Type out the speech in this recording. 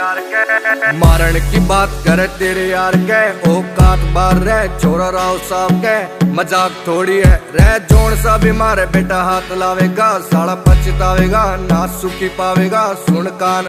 मारण की बात करे तेरे यार के, औकात बार रह छोरा राव साहब के, मजाक थोड़ी है रह जोन सा भी मारे बेटा हाथ लावेगा, साला पछतावेगा ना सुखी पावेगा, सुन कान